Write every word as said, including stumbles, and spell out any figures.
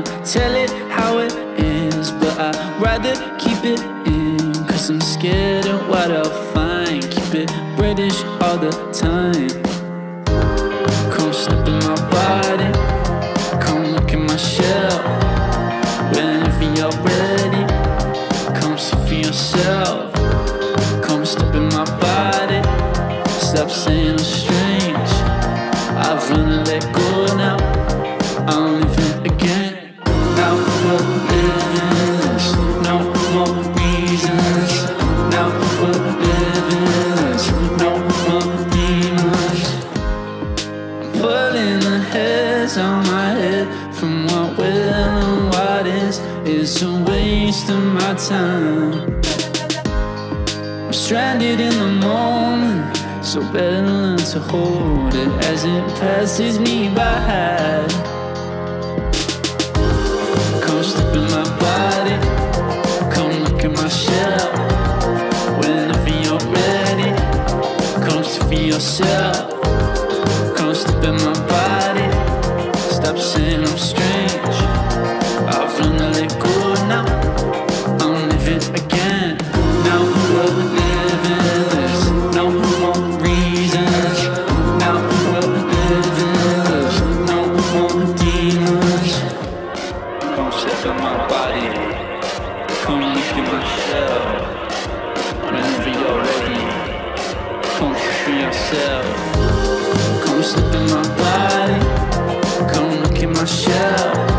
tell it how it is, but I'd rather keep it in, cause I'm scared of what I'll find. Keep it British all the time. Come step in my body, come look in my shell. Whenever you're ready, come see for yourself. Come step in my body, stop saying I'm strange. I've learned to let go now, I'm living again. Now we're living this, no more reasons. Now we're living this, no more demons. I'm pulling the hairs on my head from what will and what is. It's a waste of my time. I'm stranded in the moment, so better learn to hold it as it passes me by. Come step in my body, come look at my shell. Whenever you're ready, come see for yourself. Come step in my body, stop saying I'm strange. I've learned to let go now, I'm living again. Now we're living this, no more reasons. Now we're living this, no more demons. Come step in my body, come look in my shell. Whenever you're ready, come see for yourself. Come step in my body, come look in my shell.